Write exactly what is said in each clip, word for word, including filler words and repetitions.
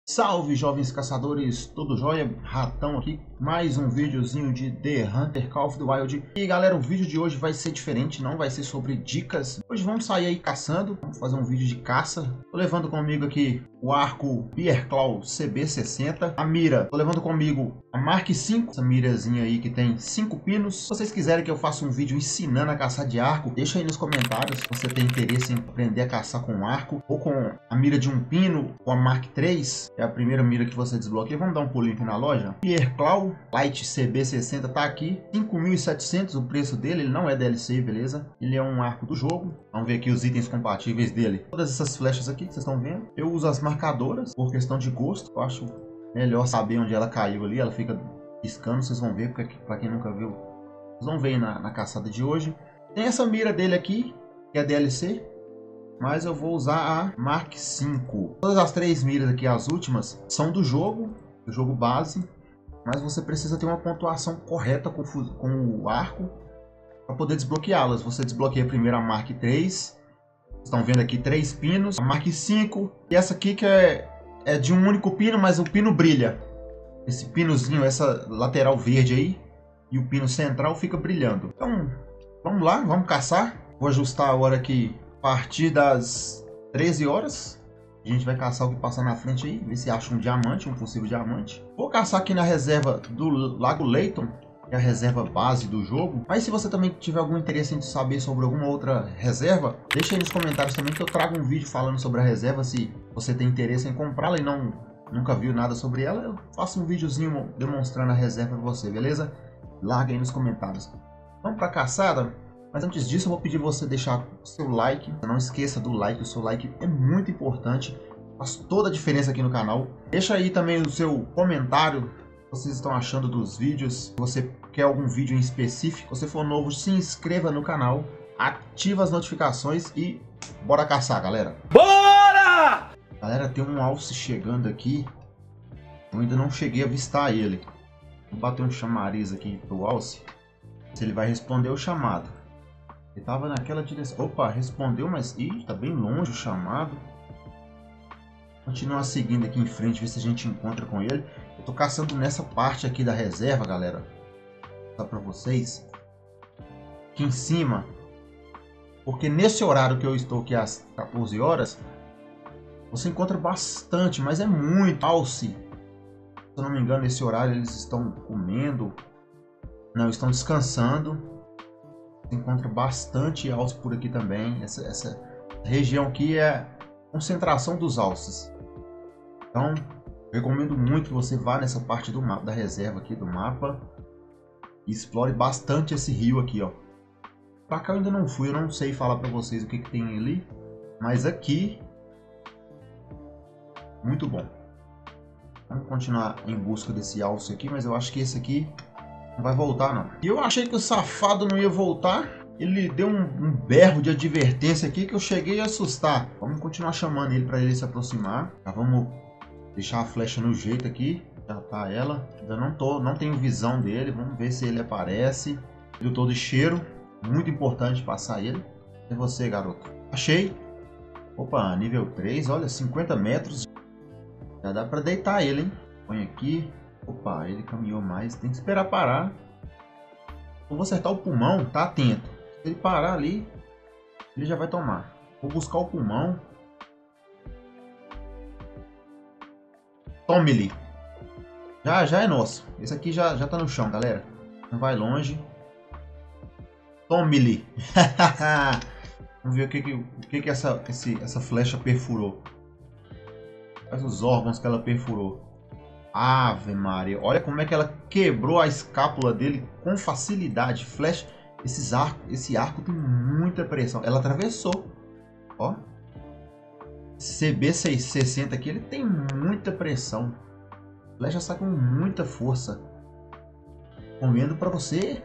Salve, jovens caçadores, tudo jóia? Ratão aqui, mais um videozinho de The Hunter Call of the Wild. E galera, o vídeo de hoje vai ser diferente, não vai ser sobre dicas. Hoje vamos sair aí caçando, vamos fazer um vídeo de caça. Tô levando comigo aqui o arco Bearclaw C B sessenta. A mira, tô levando comigo a Mark cinco, essa mirazinha aí que tem cinco pinos. Se vocês quiserem que eu faça um vídeo ensinando a caçar de arco, deixa aí nos comentários se você tem interesse em aprender a caçar com arco, ou com a mira de um pino, ou a Mark três. É a primeira mira que você desbloqueia. Vamos dar um pulinho aqui na loja. Bearclaw Light C B sessenta tá aqui. cinco mil e setecentos o preço dele. Ele não é D L C, beleza? Ele é um arco do jogo. Vamos ver aqui os itens compatíveis dele. Todas essas flechas aqui que vocês estão vendo. Eu uso as marcadoras por questão de gosto. Eu acho melhor saber onde ela caiu ali. Ela fica piscando. Vocês vão ver. Para quem nunca viu, vocês vão ver na, na caçada de hoje. Tem essa mira dele aqui, que é D L C. Mas eu vou usar a Mark cinco. Todas as três miras aqui, as últimas, são do jogo, do jogo base. Mas você precisa ter uma pontuação correta com, com o arco para poder desbloqueá-las. Você desbloqueia primeiro a Mark três. Estão vendo aqui três pinos. A Mark cinco. E essa aqui que é, é de um único pino, mas o pino brilha. Esse pinozinho, essa lateral verde aí. E o pino central fica brilhando. Então, vamos lá, vamos caçar. Vou ajustar a hora aqui. A partir das treze horas, a gente vai caçar o que passa na frente aí, ver se acha um diamante, um possível diamante. Vou caçar aqui na reserva do Lago Layton, que é a reserva base do jogo. Mas se você também tiver algum interesse em saber sobre alguma outra reserva, deixa aí nos comentários também que eu trago um vídeo falando sobre a reserva. Se você tem interesse em comprá-la e não nunca viu nada sobre ela, eu faço um videozinho demonstrando a reserva para você, beleza? Larga aí nos comentários. Vamos para a caçada? Mas antes disso, eu vou pedir você deixar o seu like. Não esqueça do like, o seu like é muito importante. Faz toda a diferença aqui no canal. Deixa aí também o seu comentário. O que vocês estão achando dos vídeos. Se você quer algum vídeo em específico. Se você for novo, se inscreva no canal. Ativa as notificações e bora caçar, galera. Bora! Galera, tem um alce chegando aqui. Eu ainda não cheguei a avistar ele. Vou bater um chamariz aqui pro alce. Se ele vai responder o chamado. Ele tava naquela direção. Opa, respondeu, mas... Ih, tá bem longe o chamado. Continuar seguindo aqui em frente, ver se a gente encontra com ele. Eu tô caçando nessa parte aqui da reserva, galera. Vou mostrar pra vocês. Aqui em cima. Porque nesse horário que eu estou aqui às quatorze horas, você encontra bastante, mas é muito alce. Se eu não me engano, nesse horário eles estão comendo. Não, estão descansando. Você encontra bastante alce por aqui também. Essa, essa região aqui é a concentração dos alces. Então, recomendo muito que você vá nessa parte do mapa, da reserva aqui do mapa. E explore bastante esse rio aqui, ó. Pra cá eu ainda não fui, eu não sei falar pra vocês o que, que tem ali. Mas aqui, muito bom. Vamos continuar em busca desse alce aqui, mas eu acho que esse aqui não vai voltar, não. E eu achei que o safado não ia voltar. Ele deu um, um berro de advertência aqui que eu cheguei a assustar. Vamos continuar chamando ele para ele se aproximar. Já vamos deixar a flecha no jeito aqui. Já tá ela. Ainda não tô, não tenho visão dele. Vamos ver se ele aparece. Eu tô de cheiro. Muito importante passar ele. É você, garoto. Achei. Opa, nível três. Olha, cinquenta metros. Já dá para deitar ele, hein? Põe aqui. Opa, ele caminhou mais. Tem que esperar parar. Eu vou acertar o pulmão, tá atento. Se ele parar ali, ele já vai tomar. Vou buscar o pulmão. Tome-lhe. Já, já é nosso. Esse aqui já, já tá no chão, galera. Não vai longe. Tome-lhe. Vamos ver o que, que, o que, que essa, esse, essa flecha perfurou. Quais os órgãos que ela perfurou. Ave Maria, olha como é que ela quebrou a escápula dele com facilidade. Flecha, esses arco, esse arco tem muita pressão. Ela atravessou. Ó. C B sessenta aqui, ele tem muita pressão. Flecha sai com muita força. Recomendo para você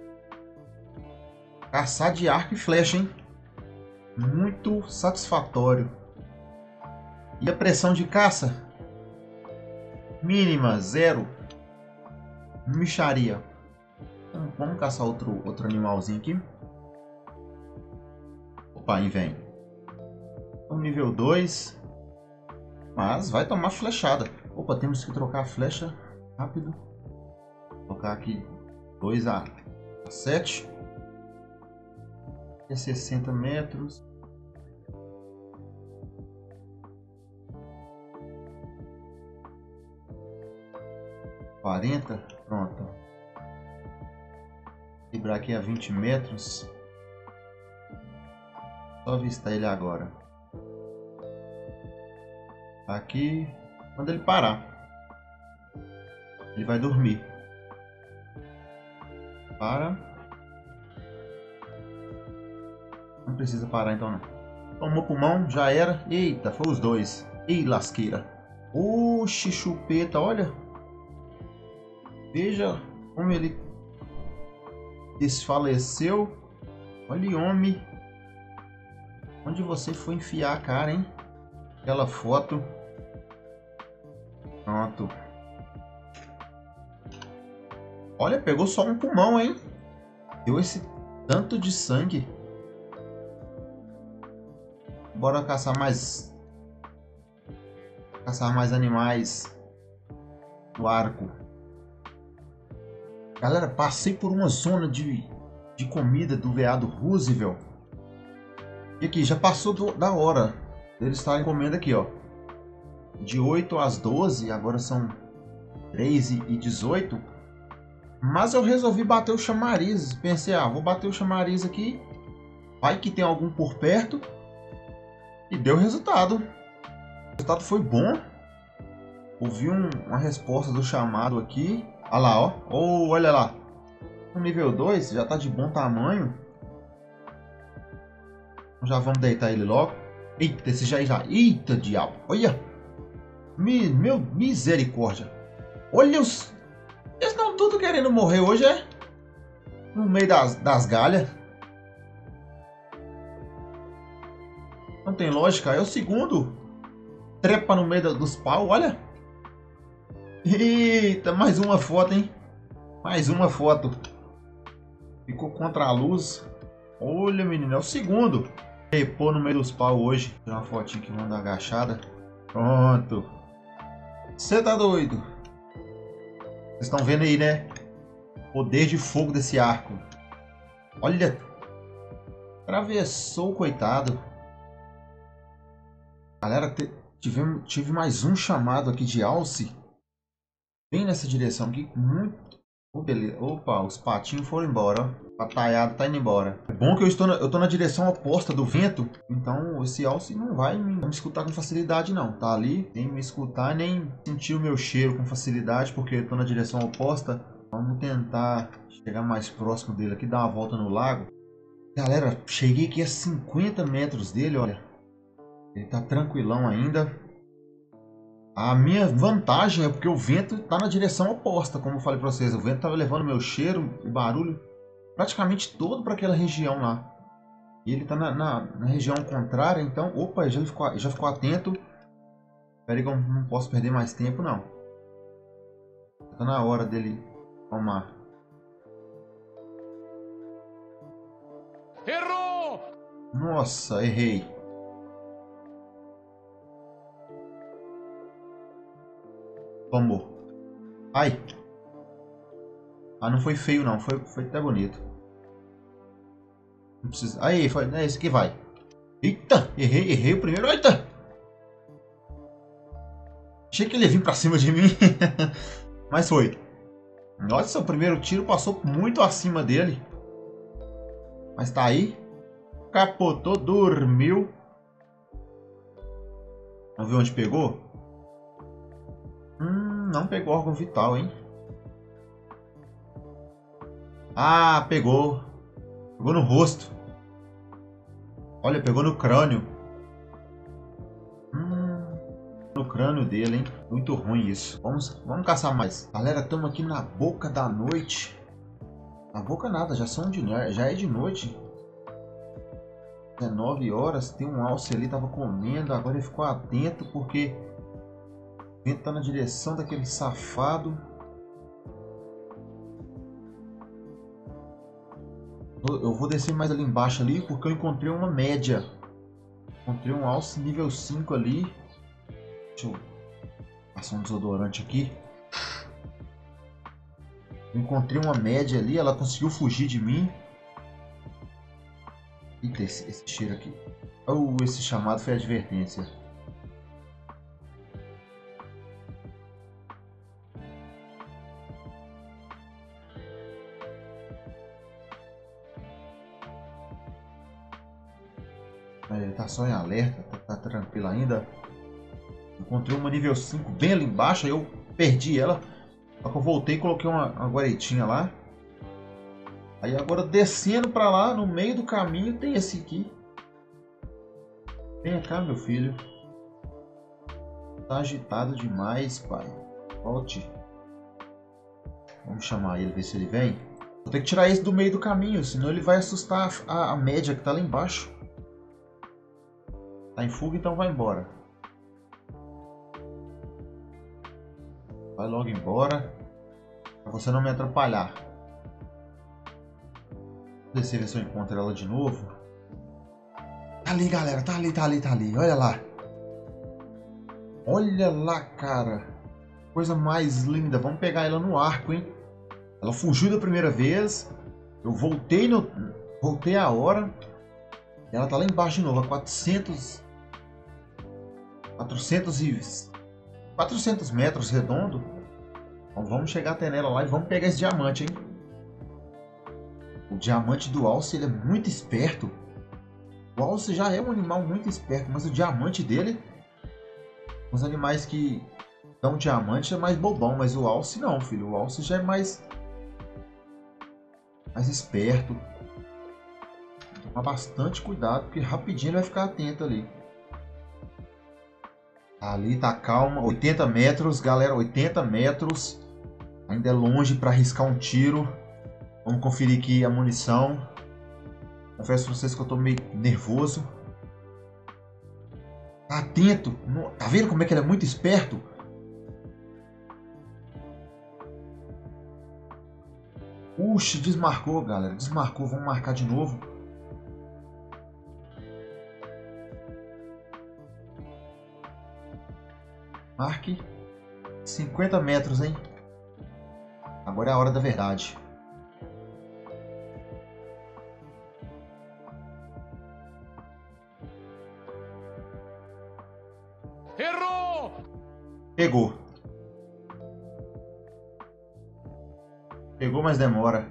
caçar de arco e flecha, hein? Muito satisfatório. E a pressão de caça? Mínima, zero. Micharia. Então, vamos caçar outro, outro animalzinho aqui. Opa, aí vem. Então, nível dois. Mas vai tomar flechada. Opa, temos que trocar a flecha rápido. Vou colocar aqui dois a sete. É sessenta metros. quarenta. Pronto. Librar aqui a vinte metros. Só avistar ele agora. Aqui. Quando ele parar, ele vai dormir. Para. Não precisa parar então não. Tomou pulmão, já era. Eita, foi os dois. Ih, lasqueira. Oxi, chupeta, olha. Veja como ele desfaleceu. Olha, homem. Onde você foi enfiar a cara, hein? Aquela foto. Pronto. Olha, pegou só um pulmão, hein? Deu esse tanto de sangue. Bora caçar mais. Caçar mais animais do arco. Galera, passei por uma zona de, de comida do veado Roosevelt. E aqui, já passou do, da hora deles estarem comendo aqui, ó. De oito às doze, agora são três e dezoito. Mas eu resolvi bater o chamariz. Pensei, ah, vou bater o chamariz aqui. Vai que tem algum por perto. E deu resultado. O resultado foi bom. Ouvi um, uma resposta do chamado aqui. Olha lá, ó. Oh, olha lá. O nível dois já tá de bom tamanho. Já vamos deitar ele logo. Eita, esse já já. Eita, diabo. Olha. Mi, meu, misericórdia. Olha os... Eles estão tudo querendo morrer hoje, é? No meio das, das galhas. Não tem lógica. É o segundo. Trepa no meio dos pau, olha. Eita, mais uma foto, hein? Mais uma foto. Ficou contra a luz. Olha, menino, é o segundo. Trepou no meio dos pau hoje. Tirar uma fotinha que manda agachada. Pronto. Você tá doido? Vocês estão vendo aí, né? Poder de fogo desse arco. Olha. Atravessou, coitado. Galera, tive, tive mais um chamado aqui de alce. Bem nessa direção aqui. Muito. Oh, beleza. Opa, os patinhos foram embora. Ó. Pataiado tá indo embora. É bom que eu estou na, eu tô na direção oposta do vento. Então esse alce não vai me, me escutar com facilidade não. Tá ali, nem me escutar, nem sentir o meu cheiro com facilidade. Porque eu tô na direção oposta. Vamos tentar chegar mais próximo dele aqui. Dar uma volta no lago. Galera, cheguei aqui a cinquenta metros dele, olha. Ele tá tranquilão ainda. A minha vantagem é porque o vento tá na direção oposta, como eu falei pra vocês. O vento tava levando meu cheiro e barulho praticamente todo para aquela região lá. E ele tá na, na, na região contrária, então... Opa, já ficou, já ficou atento. Espera aí que eu não posso perder mais tempo, não. Tá na hora dele tomar. Errou! Nossa, errei. Tomou. Ai. Ah, não foi feio não. Foi, foi até bonito. Não precisa... Aí, foi... É esse que vai. Eita, errei, errei o primeiro. Eita. Achei que ele ia vir pra cima de mim. Mas foi. Nossa, o primeiro tiro passou muito acima dele. Mas tá aí. Capotou, dormiu. Vamos ver onde pegou? Hum, não pegou órgão vital, hein? Ah, pegou. Pegou no rosto. Olha, pegou no crânio. Hum, no crânio dele, hein? Muito ruim isso. Vamos, vamos caçar mais. Galera, estamos aqui na boca da noite. Na boca nada, já são de já é de noite. dezenove horas. Tem um alce ali, tava comendo. Agora ele ficou atento porque o vento tá na direção daquele safado. Eu vou descer mais ali embaixo ali porque eu encontrei uma média. Encontrei um alce nível cinco ali. Deixa eu passar um desodorante aqui. Encontrei uma média ali, ela conseguiu fugir de mim. Eita, esse, esse cheiro aqui. Oh, esse chamado foi advertência. Ele tá só em alerta, tá, tá tranquilo ainda. Encontrei uma nível cinco bem ali embaixo, aí eu perdi ela. Só que eu voltei e coloquei uma, uma guaretinha lá. Aí agora descendo pra lá, no meio do caminho, tem esse aqui. Vem cá, meu filho. Tá agitado demais, pai. Volte. Vamos chamar ele, ver se ele vem. Vou ter que tirar esse do meio do caminho, senão ele vai assustar a, a média que tá lá embaixo. Tá em fuga, então vai embora. Vai logo embora. Pra você não me atrapalhar. Vou descer ver se eu encontro ela de novo. Tá ali, galera. Tá ali, tá ali, tá ali. Olha lá. Olha lá, cara. Coisa mais linda. Vamos pegar ela no arco, hein? Ela fugiu da primeira vez. Eu voltei no... Voltei a hora. Ela tá lá embaixo de novo. A quatrocentos... quatrocentos e... quatrocentos metros redondo. Então vamos chegar até nela lá e vamos pegar esse diamante, hein? O diamante do Alce, ele é muito esperto. O Alce já é um animal muito esperto, mas o diamante dele... Os animais que dão diamante é mais bobão, mas o Alce não, filho. O Alce já é mais... mais esperto. Tomar bastante cuidado, porque rapidinho ele vai ficar atento ali. Ali tá calma, oitenta metros, galera, oitenta metros. Ainda é longe para arriscar um tiro. Vamos conferir aqui a munição. Confesso pra vocês que eu tô meio nervoso. Tá atento. Tá vendo como é que ele é muito esperto? Puxa, desmarcou, galera. Desmarcou, vamos marcar de novo. Marque cinquenta metros, hein? Agora é a hora da verdade. Errou! Pegou. Pegou, mas demora.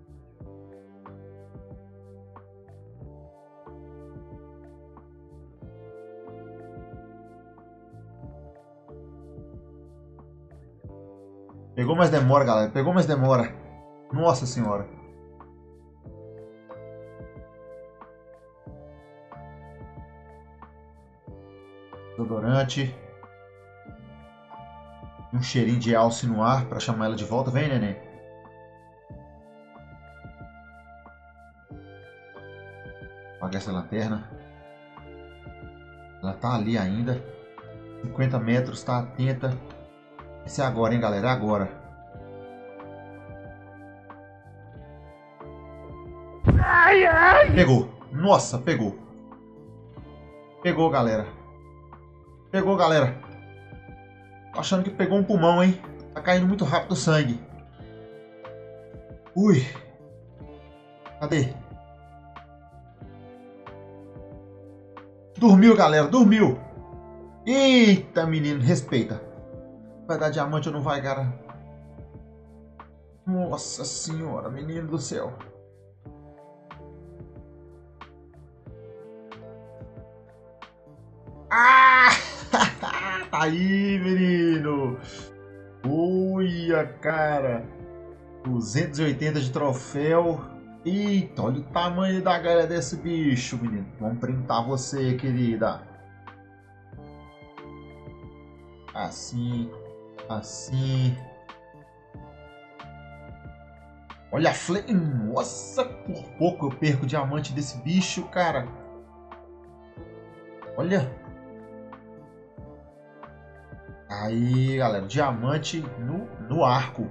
Pegou, mas demora, galera. Pegou, mas demora. Nossa senhora. Desodorante. Um cheirinho de alce no ar para chamar ela de volta. Vem, neném. Apaga essa lanterna. Ela tá ali ainda. cinquenta metros, tá atenta. Esse é agora, hein, galera? É agora. Ai, ai. Pegou. Nossa, pegou. Pegou, galera. Pegou, galera. Tô achando que pegou um pulmão, hein? Tá caindo muito rápido o sangue. Ui. Cadê? Dormiu, galera. Dormiu. Eita, menino. Respeita. Vai dar diamante ou não vai, cara? Nossa senhora, menino do céu. Ah! Tá aí, menino. Uia, cara. duzentos e oitenta de troféu. Eita, olha o tamanho da galera desse bicho, menino. Vamos printar você, querida. Assim. Assim. Olha a flame. Nossa, por pouco eu perco o diamante desse bicho, cara. Olha. Aí, galera. Diamante no, no arco.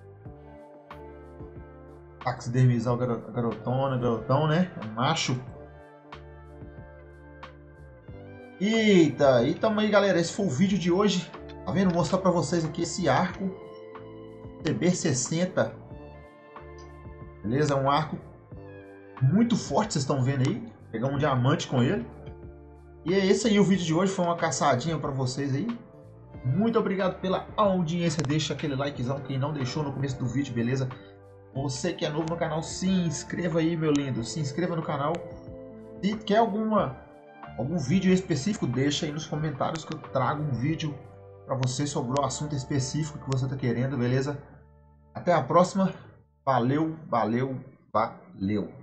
Taxidermizar o garotona, garotão, né? É macho. Eita, e tamo aí, galera. Esse foi o vídeo de hoje. Tá vendo? Vou mostrar pra vocês aqui esse arco T B sessenta. Beleza? Um arco muito forte, vocês estão vendo aí. Pegar um diamante com ele. E é esse aí o vídeo de hoje. Foi uma caçadinha pra vocês aí. Muito obrigado pela audiência. Deixa aquele likezão quem não deixou no começo do vídeo, beleza? Você que é novo no canal, se inscreva aí, meu lindo. Se inscreva no canal. Se quer alguma, algum vídeo específico, deixa aí nos comentários que eu trago um vídeo pra você sobre o assunto específico que você tá querendo, beleza? Até a próxima. Valeu, valeu, valeu.